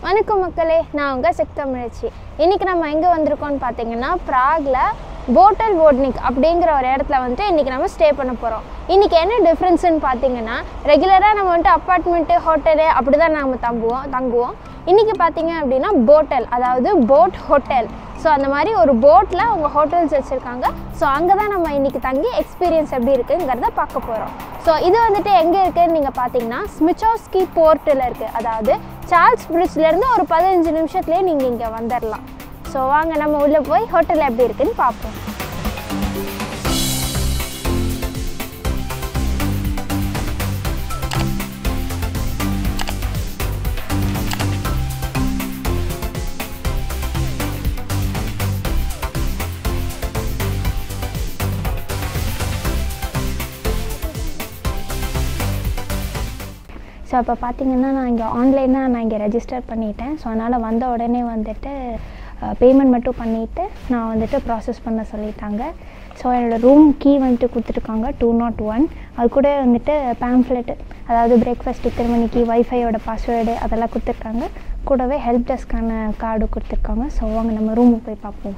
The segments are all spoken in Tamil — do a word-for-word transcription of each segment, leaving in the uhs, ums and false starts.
வணக்கம் மக்களே, நான் உங்கள் செக் தமிழச்சி. இன்றைக்கி நம்ம எங்கே வந்திருக்கோம்னு பார்த்தீங்கன்னா ப்ராகில் போட்டல் வோட்னிக் அப்படிங்கிற ஒரு இடத்துல வந்துட்டு இன்றைக்கி நம்ம ஸ்டே பண்ண போகிறோம். இன்றைக்கி என்ன டிஃப்ரென்ஸுன்னு பார்த்தீங்கன்னா, ரெகுலராக நம்ம வந்துட்டு அப்பார்ட்மெண்ட்டு ஹோட்டலு அப்படி தான் நம்ம தங்குவோம் தங்குவோம் இன்றைக்கி பார்த்தீங்க அப்படின்னா போட்டல், அதாவது போட் ஹோட்டல். ஸோ அந்த மாதிரி ஒரு போட்டில் அவங்க ஹோட்டல்ஸ் வச்சுருக்காங்க. ஸோ அங்கே தான் நம்ம இன்றைக்கி தங்கி எக்ஸ்பீரியன்ஸ் எப்படி இருக்குங்கிறத பார்க்க போகிறோம். ஸோ இது வந்துட்டு எங்கே இருக்குதுன்னு நீங்கள் பார்த்தீங்கன்னா ஸ்மிச்சோஸ்கி போர்ட்டில் இருக்குது. அதாவது சார்ல்ஸ் பிரிட்ஜ்லேருந்து ஒரு பதினஞ்சு நிமிஷத்துலேயே நீங்கள் இங்கே வந்துடலாம். ஸோ வாங்க நம்ம உள்ளே போய் ஹோட்டல் எப்படி இருக்குதுன்னு பார்ப்போம். ஸோ இப்போ பார்த்தீங்கன்னா நான் இங்கே ஆன்லைனாக நான் இங்கே ரெஜிஸ்டர் பண்ணிட்டேன். ஸோ அதனால் வந்த உடனே வந்துட்டு பேமெண்ட் மட்டும் பண்ணிவிட்டு நான் வந்துட்டு ப்ராசஸ் பண்ண சொல்லிட்டாங்க. ஸோ என்னோடய ரூம் கீ வந்துட்டு கொடுத்துருக்காங்க டூ நாட் ஒன். அது கூட வந்துட்டு பேம்ஃப்ளெட்டு, அதாவது பிரேக்ஃபாஸ்ட் இத்தனை மணிக்கு, வைஃபையோட பாஸ்வேர்டு அதெல்லாம் கொடுத்துருக்காங்க. கூடவே ஹெல்ப் டெஸ்க்கான கார்டு கொடுத்துருக்காங்க. ஸோ வாங்க நம்ம ரூமுக்கு போய் பார்ப்போம்.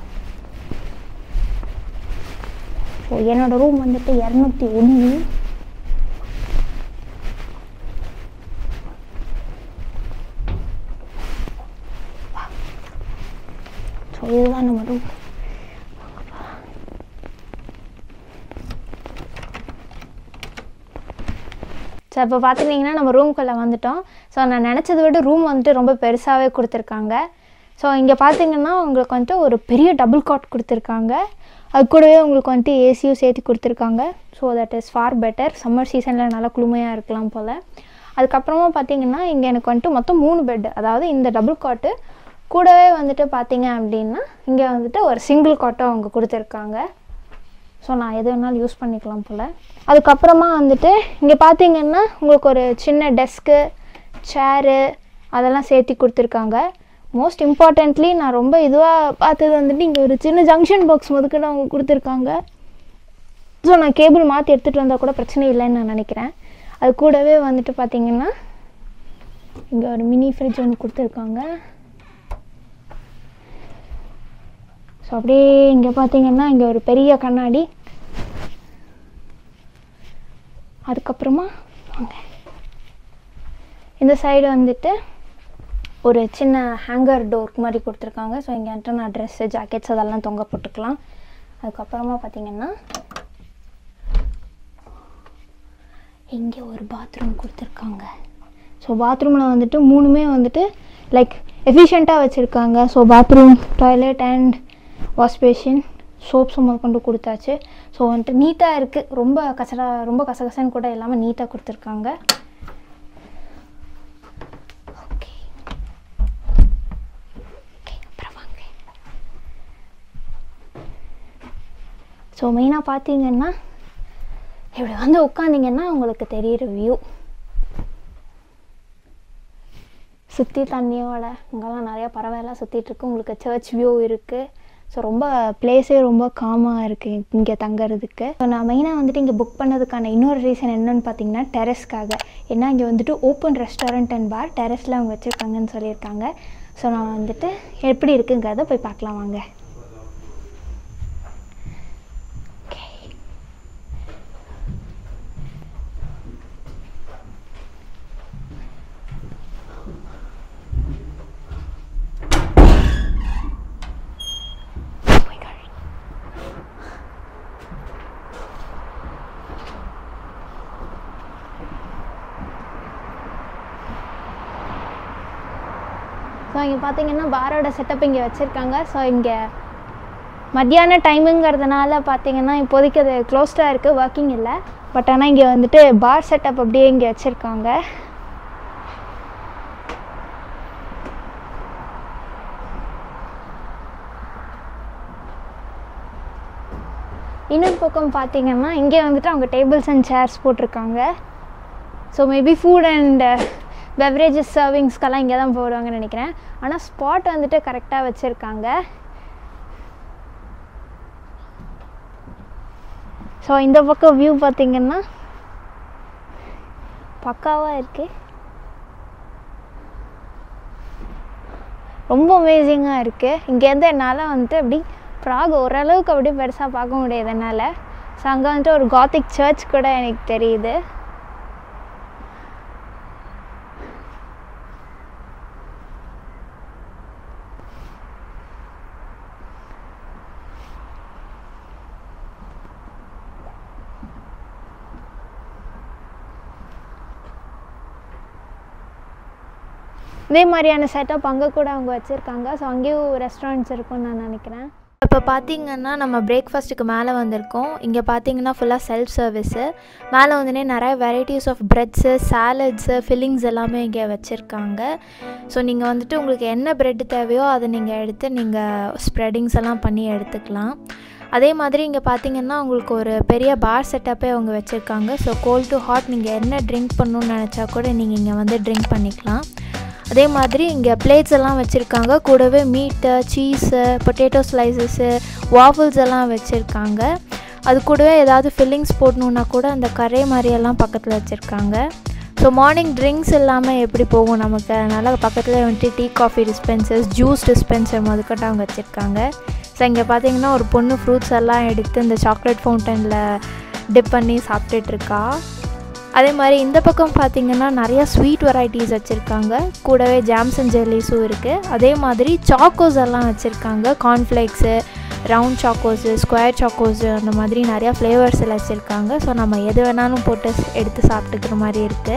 ஸோ என்னோடய ரூம் வந்துட்டு இரநூத்தி ஒன்று. ஸோ இதுதான் நம்ம ரூம். ஸோ இப்போ பார்த்துட்டிங்கன்னா நம்ம ரூம்குள்ளே வந்துட்டோம். ஸோ நான் நினச்சதை விட ரூம் வந்துட்டு ரொம்ப பெருசாகவே கொடுத்துருக்காங்க. ஸோ இங்கே பார்த்தீங்கன்னா உங்களுக்கு வந்துட்டு ஒரு பெரிய டபுள் காட் கொடுத்துருக்காங்க. அது கூடவே உங்களுக்கு வந்துட்டு ஏசியும் சேர்த்து கொடுத்துருக்காங்க. So that is far better. Summer சீசனில் நல்லா குளுமையாக இருக்கலாம் போல். அதுக்கப்புறமா பார்த்தீங்கன்னா இங்கே எனக்கு வந்துட்டு மொத்தம் மூணு பெட்டு, அதாவது இந்த டபுள் காட்டு கூடவே வந்துட்டு பார்த்தீங்க அப்படின்னா இங்கே வந்துட்டு ஒரு சிங்கிள் காட்டும் அவங்க கொடுத்துருக்காங்க. ஸோ நான் எது வேணாலும் யூஸ் பண்ணிக்கலாம் போல். அதுக்கப்புறமா வந்துட்டு இங்கே பார்த்தீங்கன்னா உங்களுக்கு ஒரு சின்ன டெஸ்க்கு, சேரு அதெல்லாம் சேர்த்து கொடுத்துருக்காங்க. மோஸ்ட் இம்பார்ட்டண்ட்லி நான் ரொம்ப இதுவாக பார்த்தது வந்துட்டு இங்கே ஒரு சின்ன ஜங்ஷன் பாக்ஸ் முதற்கொண்டு அவங்க கொடுத்துருக்காங்க. ஸோ நான் கேபிள் மாற்றி எடுத்துகிட்டு வந்தால் கூட பிரச்சனை இல்லைன்னு நான் நினைக்கிறேன். அது கூடவே வந்துட்டு பார்த்தீங்கன்னா இங்கே ஒரு மினி ஃப்ரிட்ஜ் ஒன்று கொடுத்துருக்காங்க. ஸோ அப்படியே இங்கே பார்த்தீங்கன்னா இங்கே ஒரு பெரிய கண்ணாடி. அதுக்கப்புறமா வாங்க இந்த சைடு வந்துட்டு ஒரு சின்ன ஹேங்கர் டோர் மாதிரி கொடுத்துருக்காங்க. ஸோ இங்கே வந்துட்டு நான் ட்ரெஸ்ஸு, ஜாக்கெட்ஸ் அதெல்லாம் தொங்க போட்டுக்கலாம். அதுக்கப்புறமா பார்த்தீங்கன்னா இங்கே ஒரு பாத்ரூம் கொடுத்துருக்காங்க. ஸோ பாத்ரூமில் வந்துட்டு மூணுமே வந்துட்டு லைக் எஃபிஷியண்ட்டாக வச்சுருக்காங்க. So bathroom, toilet and wash basin, சோப்ஸும் கொண்டு கொடுத்தாச்சு. ஸோ வந்துட்டு நீட்டாக இருக்குது. ரொம்ப கசடா ரொம்ப கசகசன்னு கூட இல்லாமல் நீட்டாக கொடுத்துருக்காங்க. ஓகே ஓகே அப்புறம் வாங்க. ஸோ மெயினாக பார்த்தீங்கன்னா இப்படி வந்து உட்காந்திங்கன்னா உங்களுக்கு தெரிகிற வியூ, சுற்றி தண்ணியோட இங்கெல்லாம் நிறையா பறவைலாம் சுற்றிட்டுருக்கு. உங்களுக்கு சர்ச் வியூ இருக்குது. ஸோ ரொம்ப பிளேஸே ரொம்ப காமாக இருக்குது இங்கே தங்குறதுக்கு. ஸோ நான் மெயினாக வந்துட்டு இங்கே புக் பண்ணதுக்கான இன்னொரு ரீசன் என்னென்னு பார்த்தீங்கன்னா டெரஸ்க்காக. ஏன்னா இங்கே வந்துட்டு ஓப்பன் ரெஸ்டாரண்ட் அண்ட் பார் டெரஸில் அவங்க வச்சுருக்காங்கன்னு சொல்லியிருக்காங்க. ஸோ நான் வந்துட்டு எப்படி இருக்குங்கிறத போய் பார்க்கலாம் வாங்க. ஸோ இங்கே பார்த்தீங்கன்னா பாரோட செட்டப் இங்கே வச்சுருக்காங்க. ஸோ இங்கே மத்தியான டைமுங்கிறதுனால பார்த்தீங்கன்னா இப்போதைக்கு அது க்ளோஸ்டாக இருக்குது, ஒர்க்கிங் இல்லை. பட் ஆனால் இங்கே வந்துட்டு பார் செட்டப் அப்படியே இங்கே வச்சுருக்காங்க. இன்னொரு பக்கம் பார்த்தீங்கன்னா இங்கே வந்துட்டு அவங்க டேபிள்ஸ் அண்ட் சேர்ஸ் போட்டிருக்காங்க. So maybe food and beverages சர்விங்ஸ்க்கெல்லாம் இங்கே தான் போடுவாங்கன்னு நினைக்கிறேன். ஆனால் ஸ்பாட் வந்துட்டு கரெக்டாக வச்சுருக்காங்க. ஸோ இந்த பக்கம் வியூ பார்த்திங்கன்னா பக்காவாக இருக்குது. ரொம்ப அமேசிங்காக இருக்குது. இங்கேருந்து என்னால் வந்துட்டு அப்படி ப்ராக் ஓரளவுக்கு அப்படியே பெருசாக பார்க்க முடியாது என்னால். ஸோ அங்கே வந்துட்டு ஒரு காத்திக் சர்ச் கூட எனக்கு தெரியுது. இதே மாதிரியான செட்டப் அங்கே கூட அவங்க வச்சுருக்காங்க. ஸோ அங்கேயும் ரெஸ்டாரண்ட்ஸ் இருக்கும்னு நான் நினைக்கிறேன். இப்போ பார்த்திங்கன்னா நம்ம பிரேக்ஃபாஸ்ட்டுக்கு மேலே வந்திருக்கோம். இங்கே பார்த்திங்கன்னா ஃபுல்லாக செல்ஃப் சர்வீஸு. மேலே வந்துனே நிறைய varieties of breads, salads, fillings எல்லாமே இங்கே வச்சுருக்காங்க. ஸோ நீங்கள் வந்துட்டு உங்களுக்கு என்ன ப்ரெட்டு தேவையோ அதை நீங்கள் எடுத்து நீங்கள் ஸ்ப்ரெடிங்ஸ் எல்லாம் பண்ணி எடுத்துக்கலாம். அதே மாதிரி இங்கே பார்த்திங்கன்னா உங்களுக்கு ஒரு பெரிய பார் செட்டப்பே அவங்க வச்சுருக்காங்க. ஸோ கோல்ட் டு ஹாட் நீங்கள் என்ன ட்ரிங்க் பண்ணணுன்னு நினச்சா கூட நீங்கள் இங்கே வந்து ட்ரிங்க் பண்ணிக்கலாம். அதே மாதிரி இங்கே பிளேட்ஸ் எல்லாம் வச்சுருக்காங்க. கூடவே மீட்டு, சீஸு, பொட்டேட்டோ ஸ்லைசஸ்ஸு, வாஃபிள்ஸ் எல்லாம் வச்சுருக்காங்க. அது கூடவே ஏதாவது ஃபில்லிங்ஸ் போடணுன்னா கூட அந்த கரை மாதிரியெல்லாம் பக்கத்தில் வச்சுருக்காங்க. ஸோ மார்னிங் ட்ரிங்க்ஸ் இல்லாமல் எப்படி போகும் நமக்கு, அதனால் பக்கத்தில் வந்துட்டு tea coffee dispensers, juice dispenser முதற்கொண்டு அவங்க வச்சுருக்காங்க. ஸோ இங்கே பார்த்திங்கன்னா ஒரு பொண்ணு ஃப்ரூட்ஸ் எல்லாம் எடுத்து இந்த சாக்லேட் ஃபவுண்டனில் டிப் பண்ணி சாப்பிட்டுட்ருக்கா. அதே மாதிரி இந்த பக்கம் பார்த்திங்கன்னா நிறையா ஸ்வீட் வெரைட்டிஸ் வச்சுருக்காங்க. கூடவே ஜாம்ஸ் அண்ட் ஜெல்லிஸும் இருக்குது. அதே மாதிரி சாக்கோஸ் எல்லாம் வச்சுருக்காங்க. Cornflakes, round chocos, square chocos, அந்த மாதிரி நிறையா ஃப்ளேவர்ஸ் எல்லாம் வச்சுருக்காங்க. ஸோ நம்ம எது வேணாலும் போட்டு எடுத்து சாப்பிட்டுக்கிற மாதிரி இருக்குது.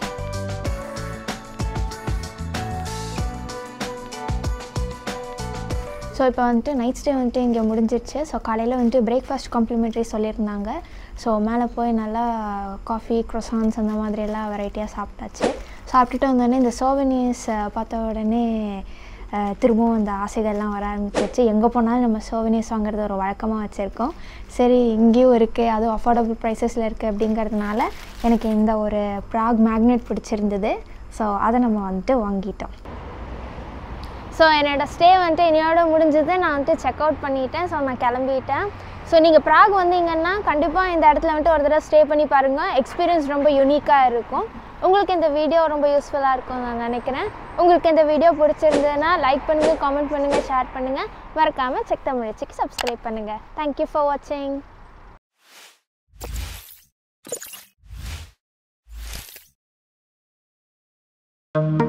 ஸோ இப்போ வந்துட்டு நைட் ஸ்டே வந்துட்டு இங்கே முடிஞ்சிடுச்சு. ஸோ காலையில் வந்துட்டு பிரேக்ஃபாஸ்ட் காம்ப்ளிமெண்ட்ரி சொல்லியிருந்தாங்க. ஸோ மேலே போய் நல்லா காஃபி, க்ரோசான்ஸ் அந்த மாதிரி எல்லாம் வெரைட்டியாக சாப்பிட்டாச்சு. சாப்பிட்டுட்டு வந்தோடனே இந்த சோவனியர்ஸ் பார்த்த உடனே திரும்பவும் அந்த ஆசைகள்லாம் வர ஆரம்பிச்சிச்சு. எங்கே போனாலும் நம்ம சோவனியர்ஸ் வாங்குறது ஒரு வழக்கமாக வச்சுருக்கோம். சரி இங்கேயும் இருக்குது, அதுவும் அஃபோர்டபுள் ப்ரைஸஸில் இருக்குது அப்படிங்கிறதுனால எனக்கு இந்த ஒரு ப்ராக் மேக்னெட் பிடிச்சிருந்தது. ஸோ அதை நம்ம வந்துட்டு வாங்கிட்டோம். ஸோ என்னோடய ஸ்டே வந்துட்டு என்னையோட முடிஞ்சது. நான் வந்துட்டு செக் அவுட் பண்ணிட்டேன். ஸோ நான் கிளம்பிட்டேன். ஸோ நீங்கள் ப்ராக் வந்தீங்கன்னா கண்டிப்பாக இந்த இடத்துல வந்துட்டு ஒரு தடவை ஸ்டே பண்ணி பாருங்கள். எக்ஸ்பீரியன்ஸ் ரொம்ப யூனிக்காக இருக்கும். உங்களுக்கு இந்த வீடியோ ரொம்ப யூஸ்ஃபுல்லாக இருக்கும்னு நான் நினைக்கிறேன். உங்களுக்கு இந்த வீடியோ பிடிச்சிருந்ததுன்னா லைக் பண்ணுங்கள், கமெண்ட் பண்ணுங்கள், ஷேர் பண்ணுங்கள். மறக்காமல் செக் தமிழச்சிக்கு சப்ஸ்கிரைப் பண்ணுங்கள். தேங்க்யூ ஃபார் வாட்சிங்.